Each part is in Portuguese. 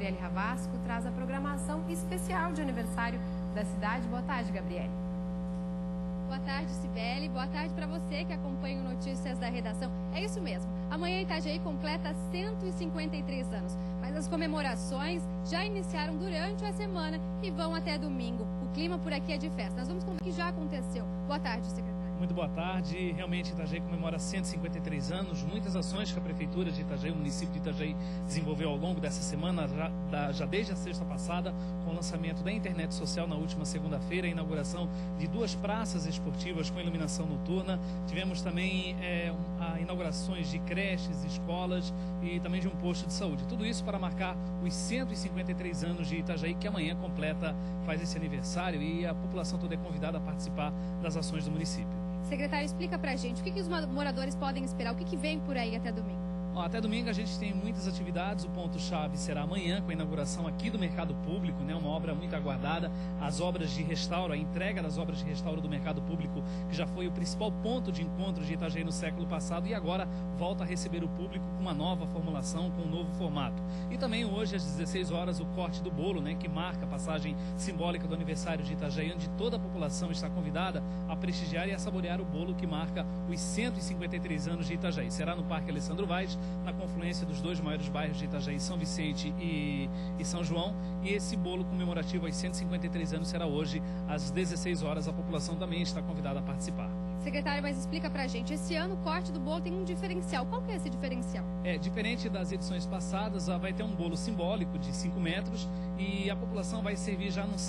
Gabriele Ravasco traz a programação especial de aniversário da cidade. Boa tarde, Gabriele. Boa tarde, Cibele. Boa tarde para você que acompanha o Notícias da Redação. É isso mesmo. Amanhã Itajaí completa 153 anos. Mas as comemorações já iniciaram durante a semana e vão até domingo. O clima por aqui é de festa. Nós vamos contar o que já aconteceu. Boa tarde, secretário. Muito boa tarde. Realmente Itajaí comemora 153 anos. Muitas ações que a Prefeitura de Itajaí, o município de Itajaí, desenvolveu ao longo dessa semana, já desde a sexta passada, com o lançamento da internet social na última segunda-feira, a inauguração de 2 praças esportivas com iluminação noturna. Tivemos também inaugurações de creches, escolas e também de um posto de saúde. Tudo isso para marcar os 153 anos de Itajaí, que amanhã faz esse aniversário, e a população toda é convidada a participar das ações do município. Secretário, explica pra gente o que os moradores podem esperar, o que vem por aí até domingo. Até domingo a gente tem muitas atividades. O ponto-chave será amanhã, com a inauguração aqui do Mercado Público, né? Uma obra muito aguardada. As obras de restauro, a entrega das obras de restauro do Mercado Público, que já foi o principal ponto de encontro de Itajaí no século passado, e agora volta a receber o público com uma nova formulação, com um novo formato. E também hoje, às 16 horas, o corte do bolo, né? Que marca a passagem simbólica do aniversário de Itajaí, onde toda a população está convidada a prestigiar e a saborear o bolo que marca os 153 anos de Itajaí. Será no Parque Alessandro Vaz, na confluência dos 2 maiores bairros de Itajaí, São Vicente e São João. E esse bolo comemorativo aos 153 anos será hoje às 16 horas. A população também está convidada a participar. Secretário, mas explica pra gente, esse ano o corte do bolo tem um diferencial. Qual que é esse diferencial? Diferente das edições passadas, vai ter um bolo simbólico de 5 metros e a população vai servir já num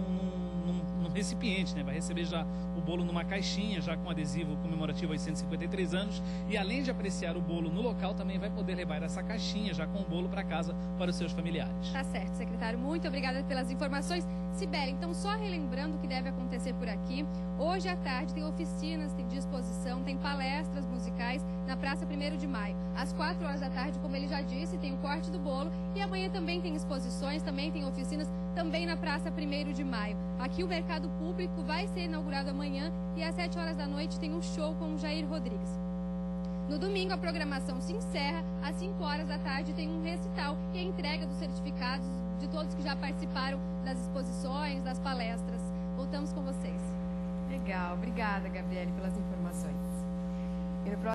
recipiente, né? Vai receber já o bolo numa caixinha, já com adesivo comemorativo aos 153 anos, e além de apreciar o bolo no local, também vai poder levar essa caixinha já com o bolo para casa para os seus familiares. Tá certo, secretário. Muito obrigada pelas informações. Cibele, então só relembrando o que deve acontecer por aqui, hoje à tarde tem oficinas, tem disposição, tem palestras musicais na Praça 1º de Maio. Às 4 horas da tarde, como ele já disse, tem o corte do bolo, e amanhã também tem exposições, também tem oficinas, também na Praça 1º de Maio. Aqui o Mercado Público vai ser inaugurado amanhã, e às 7 horas da noite tem um show com o Jair Rodrigues. No domingo a programação se encerra, às 5 horas da tarde tem um recital e a entrega dos certificados de todos que já participaram das exposições, das palestras. Voltamos com vocês. Legal, obrigada, Gabriele, pelas informações.